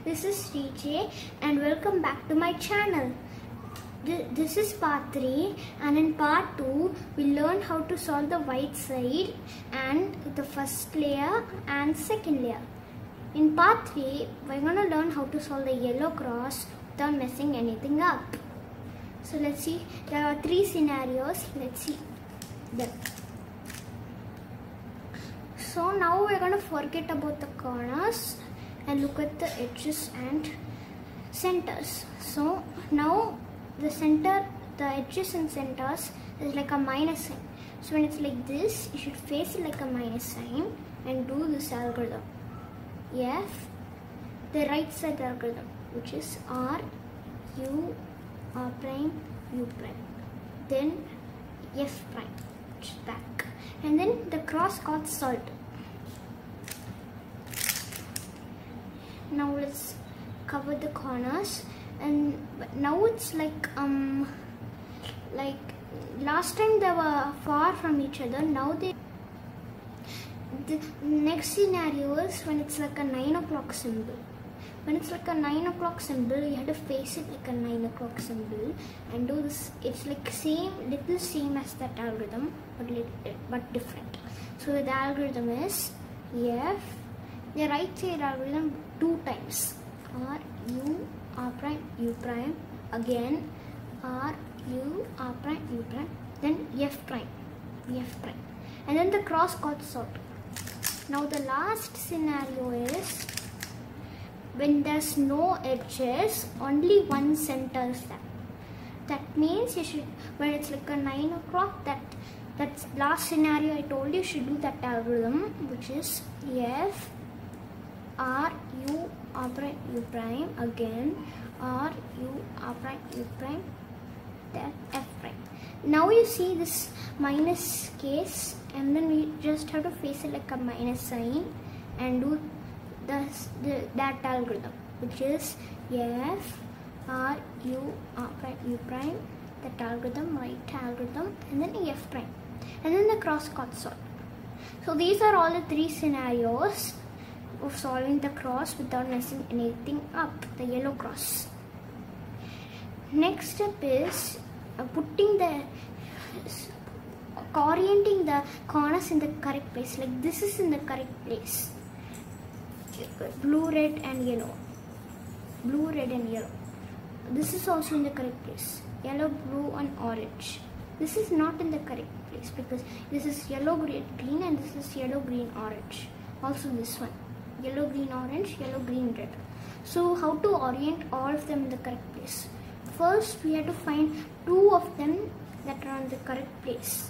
this is DJ and welcome back to my channel. This is part 3 and in part 2 we learn how to solve the white side and the first layer and second layer. In part 3 we're going to learn how to solve the yellow cross without messing anything up. So let's see, there are 3 scenarios. Let's see them. So now we're going to forget about the corners and look at the edges and centers. So now the center, the edges and centers is like a minus sign. So when it's like this, you should face it like a minus sign and do this algorithm. F, the right side algorithm, which is R, U, R prime, U prime. Then F prime, which is back. And then the cross got solved. Now let's cover the corners, and now it's like last time they were far from each other. Now the next scenario is when it's like a 9 o'clock symbol. When it's like a 9 o'clock symbol, you have to face it like a 9 o'clock symbol and do this. It's like little same as that algorithm, but different. So the algorithm is F, the right side algorithm 2 times. R, U, R prime, U prime. Again R, U, R prime, U prime. Then F prime, F prime. And then the cross got solved. Now the last scenario is when there's no edges, only one center is there. That means you should, when it's like a 9 o'clock, that's last scenario I told you should do that algorithm, which is F, R, U, R prime, U prime. Again R, U, R prime, U prime. Then F prime. Now you see this minus case, and then we just have to face it like a minus sign and do that algorithm, which is F, R, U, R prime, U prime. That algorithm, right algorithm, and then F prime. And then the cross got solved. So these are all the 3 scenarios of solving the cross without messing anything up, the yellow cross. Next step is orienting the corners in the correct place. Like this is in the correct place. Blue, red and yellow. Blue, red and yellow. This is also in the correct place. Yellow, blue and orange. This is not in the correct place because this is yellow, green and this is yellow, green, orange. Also this one. Yellow, green, orange, yellow, green, red. So how to orient all of them in the correct place? First we have to find 2 of them that are in the correct place.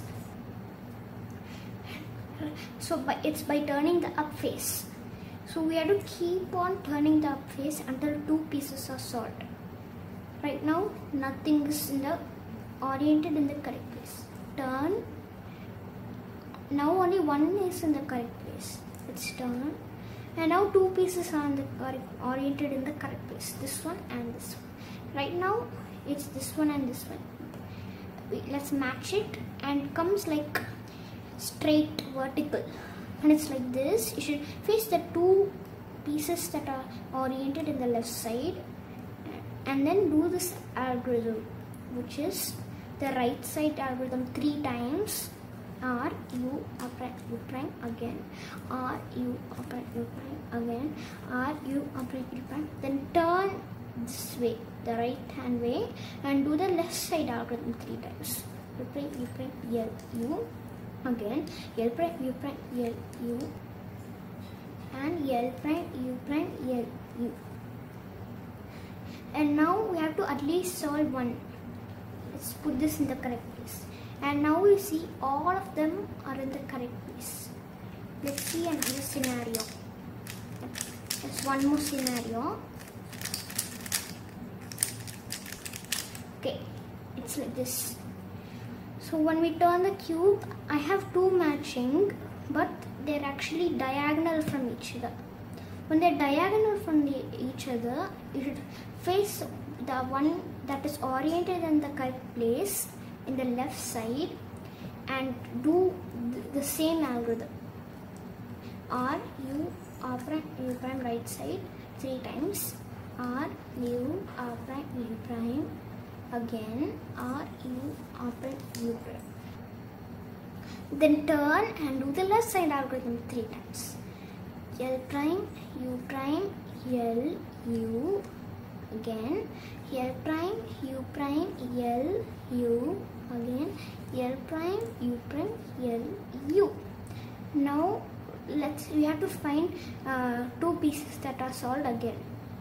So it's by turning the up face. So we have to keep on turning the up face until 2 pieces are solved. Right now nothing is oriented in the correct place. Turn. Now only one is in the correct place. Let's turn. And now 2 pieces are oriented in the correct place. This one and this one. Right now it's this one and this one. Let's match it, and it comes like straight vertical. And it's like this. You should face the 2 pieces that are oriented in the left side and then do this algorithm, which is the right side algorithm 3 times. R, U, R prime, U prime. Again R, U, R prime, U prime. Again R, U, R prime, U prime. Then turn this way, the right hand way, and do the left side algorithm 3 times. U prime, U prime, L, U. Again L prime, U prime, L, U. And L prime, U prime, L, U. And now we have to at least solve one. Let's put this in the correct place. And now we see all of them are in the correct place. Let's see another scenario. There's one more scenario. Okay, it's like this. So when we turn the cube, I have 2 matching, but they're actually diagonal from each other. When they're diagonal from each other, you should face the one that is oriented in the correct place in the left side and do the same algorithm. R, U, R prime, U prime right side 3 times. R U R prime U prime, again R U R prime U prime. Then turn and do the left side algorithm 3 times. L prime U prime L U, again L prime U prime L U, again L prime U prime L U. Now we have to find two pieces that are solved again.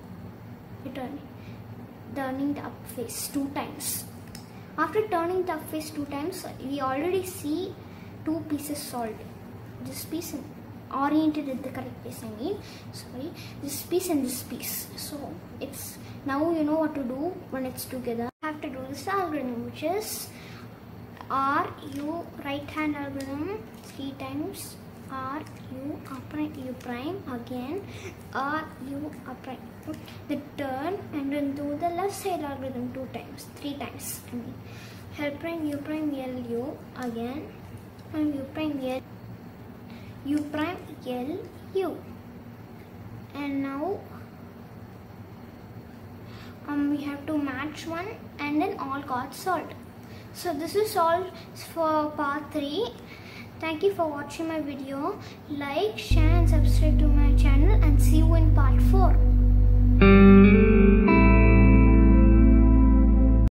Turning the up face 2 times. After turning the up face 2 times, we already see 2 pieces solved. This piece oriented at the correct place, this piece and this piece. So it's now you know what to do when it's together. I have to do this algorithm, which is R U right hand algorithm 3 times, R U R prime U prime, again R U R prime. The turn and then do the left side algorithm 3 times. L prime U prime L U, again and U prime L U prime L U. And now we have to match one and then all got solved. So this is all for part 3. Thank you for watching my video. Like, share and subscribe to my channel, and see you in part 4.